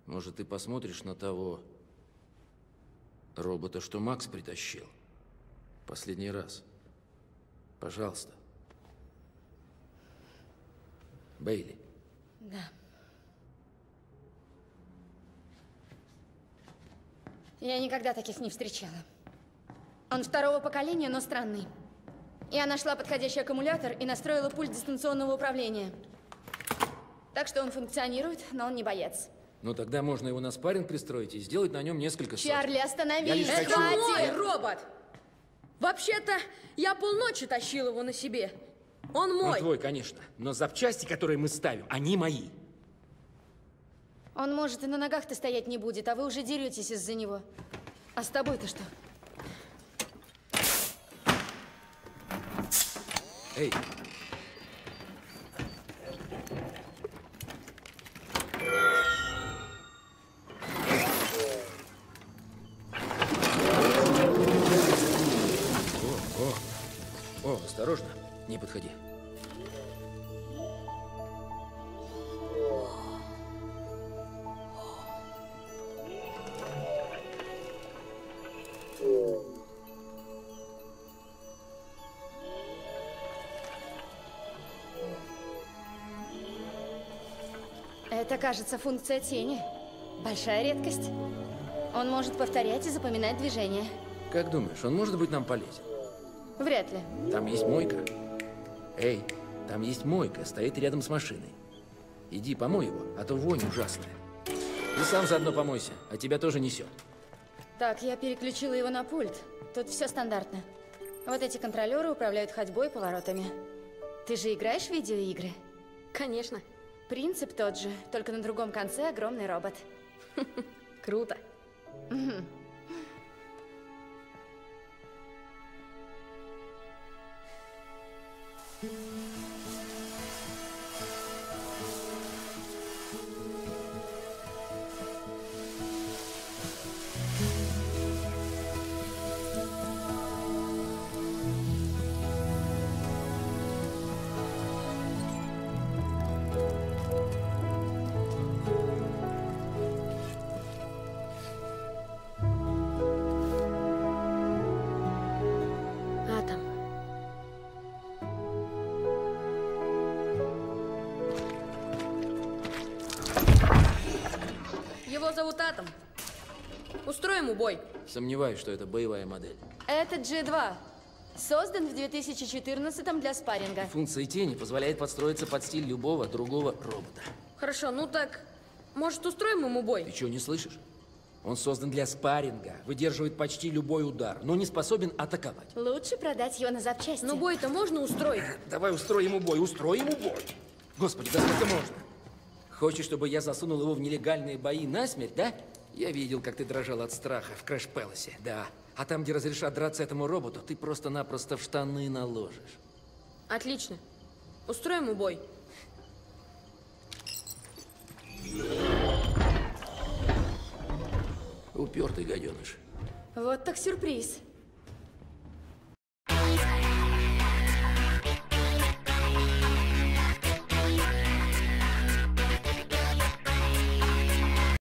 Может, ты посмотришь на того робота, что Макс притащил? Последний раз. Пожалуйста. Бейли. Да. Я никогда таких не встречала. Он второго поколения, но странный. Я нашла подходящий аккумулятор и настроила пульт дистанционного управления. Так что он функционирует, но он не боец. Ну тогда можно его на спарринг пристроить и сделать на нем несколько сотен. Чарли, остановись! Это мой робот! Вообще-то, я полночи тащил его на себе. Он мой. Он твой, конечно. Но запчасти, которые мы ставим, они мои. Он, может, и на ногах-то стоять не будет, а вы уже деретесь из-за него. А с тобой-то что? Эй! О, осторожно, не подходи. Это, кажется, функция тени. Большая редкость. Он может повторять и запоминать движения. Как думаешь, он может быть нам полезен? Вряд ли. Там есть мойка. Эй, там есть мойка, стоит рядом с машиной. Иди, помой его, а то вонь ужасная. И сам заодно помойся, а тебя тоже несет. Так, я переключила его на пульт. Тут все стандартно. Вот эти контролеры управляют ходьбой и поворотами. Ты же играешь в видеоигры? Конечно. Принцип тот же, только на другом конце огромный робот. Круто. Атом. Его зовут Атом. Устроим ему бой. Сомневаюсь, что это боевая модель. Это G2. Создан в 2014-м для спарринга. Функция тени позволяет подстроиться под стиль любого другого робота. Хорошо, ну так, может, устроим ему бой? Ты что, не слышишь? Он создан для спарринга, выдерживает почти любой удар, но не способен атаковать. Лучше продать его на запчасти. Но бой-то можно устроить? Давай устроим ему бой, устроим ему бой. Господи, да сколько можно? Хочешь, чтобы я засунул его в нелегальные бои насмерть, да? Я видел, как ты дрожал от страха в Крэш Пэласе, да. А там, где разрешат драться этому роботу, ты просто-напросто в штаны наложишь. Отлично. Устроим ему бой. Упертый гаденыш. Вот так сюрприз.